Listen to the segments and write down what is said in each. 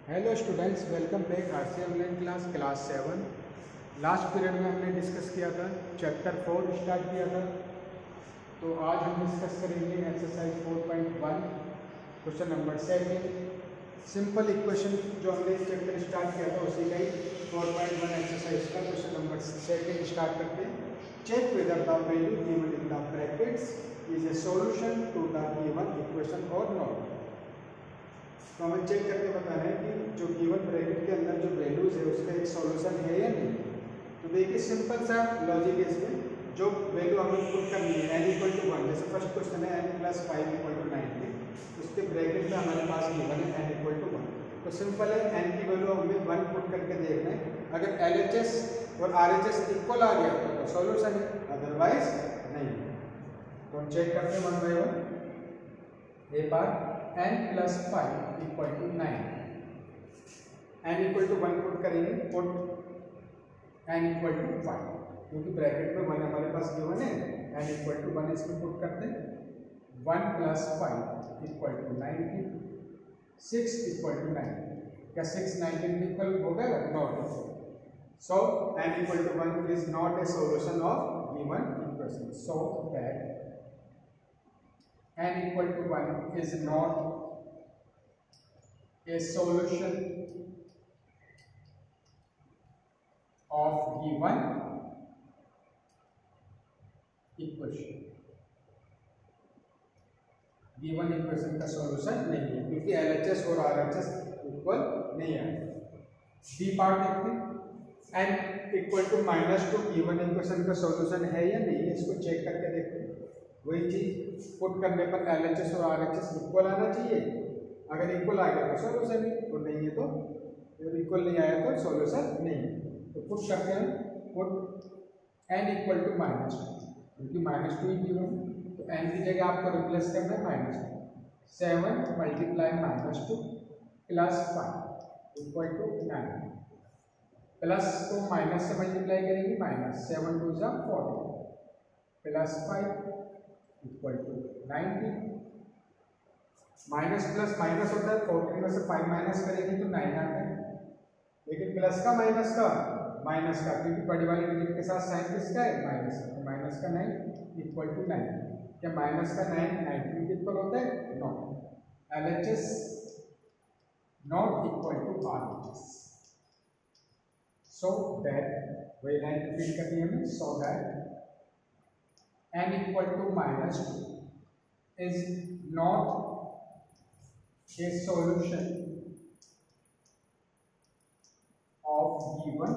Hello students, welcome back RC online class 7। Last period में हमने discuss किया था, चैप्टर 4 स्टार्ट किया था। तो आज हम डिस्कस करेंगे exercise 4.1 question number 7। Simple equation जो हमने चैप्टर स्टार्ट किया था उसी का ही 4.1 एक्सरसाइज का क्वेश्चन नंबर 7 स्टार्ट करते हैं। Check whether the value given in the brackets is a solution to the given equation और नॉट। तो हमें चेक करके बता रहे हैं कि जो गिवन ब्रैकेट के अंदर जो वैल्यूज है उसका एक सॉल्यूशन है या नहीं। तो देखिए सिंपल सा लॉजिक है इसमें। जो वैल्यू हमें पुट करनी है n = 1, जैसे फर्स्ट क्वेश्चन है n + 5 = 90, उसके ब्रैकेट में हमारे पास गिवन है n = 1। तो सिंपल है, n की वैल्यू हमें 1 पुट करके देखना है। अगर LHS और RHS इक्वल आ गया तो सॉल्यूशन है, अदरवाइज नहीं। तो हम चेक करते हैं 1 बाय 1। एक बार n + 5 = 9, n = 1 पुट करेंगे, पुट n = 5, क्योंकि ब्रैकेट में 1 हमारे पास गिवन है, n = 1 इसमें पुट करते हैं। 1 + 5 = 90, 6 = 9। क्या 6 19 इक्वल होगा? Not. So n = 1 is not a solution of given equation. So that n = 1 is not a solution of given equation। Given equation का सॉल्यूशन नहीं है, क्योंकि LHS और RHS इक्वल नहीं है। बी पार्ट देखते हैं, n = -2 गिवन इक्वेशन का सॉल्यूशन है या नहीं है, इसको चेक करके देखते हैं। वही चीज पुट करने पर LHS और RHS इक्वल आना चाहिए। अगर इक्वल आ गया तो सॉल्यूशन है, और नहीं है तो इक्वल नहीं आया तो सॉल्यूशन नहीं है। तो पुट करते हैं, पुट n = -2, क्योंकि -2 ही गिवन, तो n की जगह आपको रिप्लेस करना है -2। 7 × -2 + 5 = 9। प्लस को माइनस से मल्टीप्लाई करेंगे, -7 × 2 = 40 + 5 = 90। माइनस प्लस माइनस होता है, 14 में से 5 माइनस करेंगे तो 9 आता है। लेकिन प्लस का माइनस का, क्योंकि बड़ी वाली डिजिट के साथ साइन किसका है? माइनस का। तो माइनस का 9 = 9। क्या माइनस का 9 90 के इक्वल होता है? No. LHS not equal to RHS। So that वही लाइन रिपीट करनी है हमें। So that n = -2 is not a solution of given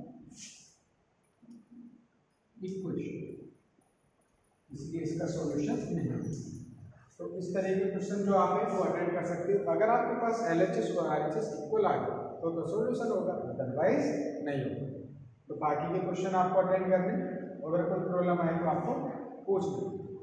equation, इसलिए इसका सॉल्यूशन नहीं है। तो इस तरह के क्वेश्चन जो आप है वो अटेंड कर सकते हो। अगर आपके पास LHS और RHS इक्वल आ गया तो सॉल्यूशन होगा, अदरवाइज नहीं होगा। तो बाकी के क्वेश्चन आपको अटेंड करने, अगर कोई प्रॉब्लम आए तो आपको पूछ लो।